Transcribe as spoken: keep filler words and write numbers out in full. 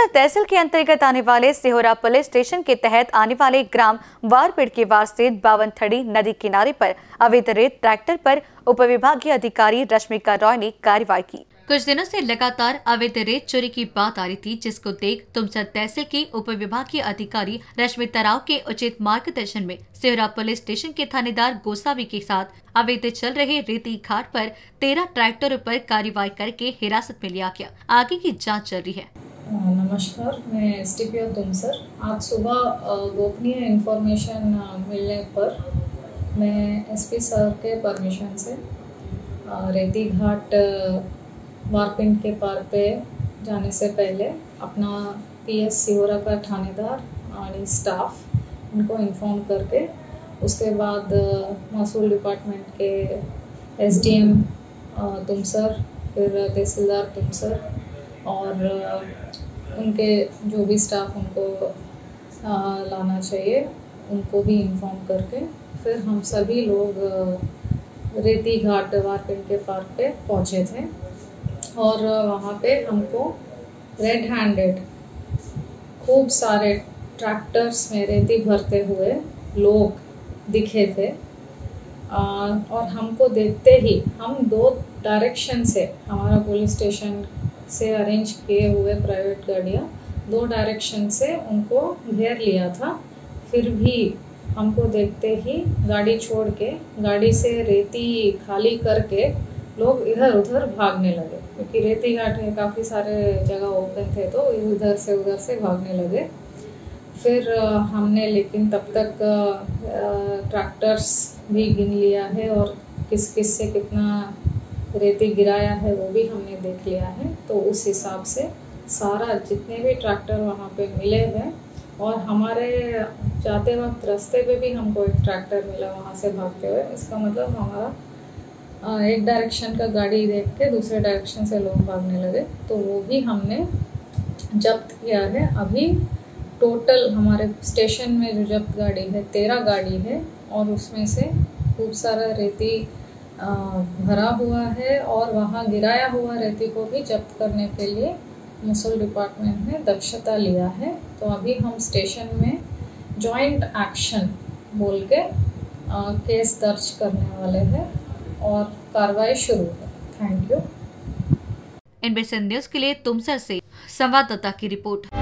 तहसील के अंतर्गत आने वाले सिहोरा पुलिस स्टेशन के तहत आने वाले ग्राम वारपेड़ के वार स्थित बावन थड़ी नदी किनारे पर अवैध रेत ट्रैक्टर पर उपविभागीय अधिकारी रश्मिका रॉय ने कार्रवाई की। कुछ दिनों से लगातार अवैध रेत चोरी की बात आ रही थी, जिसको देख तुमसर तहसील के उपविभागीय अधिकारी रश्मिका राव के उचित मार्गदर्शन में सिहोरा पुलिस स्टेशन के थानेदार गोसावी के साथ अवैध चल रहे रेती घाट पर तेरह ट्रैक्टरों पर कार्रवाई करके हिरासत में लिया गया। आगे की जाँच चल रही है। नमस्कार, मैं S T P O Tumsar. आज सुबह गोपनीय इंफॉर्मेशन मिलने पर मैं एस पी सर के परमिशन से रेती घाट वारपिंड के पार पे जाने से पहले अपना पी एस सिहोरा का थानेदार और स्टाफ उनको इन्फॉर्म करके उसके बाद महसूल डिपार्टमेंट के एस डी एम तुमसर, फिर तहसीलदार तुमसर और उनके जो भी स्टाफ उनको लाना चाहिए उनको भी इन्फॉर्म करके फिर हम सभी लोग रेती घाट वारपिंड के पार्क पे पहुँचे थे और वहाँ पे हमको रेड हैंडेड खूब सारे ट्रैक्टर्स में रेती भरते हुए लोग दिखे थे। आ, और हमको देखते ही हम दो डायरेक्शन से हमारा पुलिस स्टेशन से अरेंज किए हुए प्राइवेट गाड़ियाँ दो डायरेक्शन से उनको घेर लिया था। फिर भी हमको देखते ही गाड़ी छोड़ के गाड़ी से रेती खाली करके लोग इधर उधर भागने लगे, क्योंकि रेती घाट में काफ़ी सारे जगह ओपन थे तो इधर से उधर से भागने लगे। फिर हमने लेकिन तब तक ट्रैक्टर्स भी गिन लिया है और किस किस से कितना रेती गिराया है वो भी हमने देख लिया है। तो उस हिसाब से सारा जितने भी ट्रैक्टर वहाँ पे मिले हैं और हमारे जाते वक्त रास्ते पे भी हमको एक ट्रैक्टर मिला वहाँ से भागते हुए। इसका मतलब हमारा एक डायरेक्शन का गाड़ी देख के दूसरे डायरेक्शन से लोग भागने लगे, तो वो भी हमने जब्त किया है। अभी टोटल हमारे स्टेशन में जो जब्त गाड़ी है तेरह गाड़ी है और उसमें से खूब सारा रेती भरा हुआ है और वहाँ गिराया हुआ रेती को भी जब्त करने के लिए महसूल डिपार्टमेंट ने दक्षता लिया है। तो अभी हम स्टेशन में जॉइंट एक्शन बोल के आ, केस दर्ज करने वाले हैं और कार्रवाई शुरू है। Thank you. एनबीसी न्यूज़ के लिए तुमसर से संवाददाता की रिपोर्ट।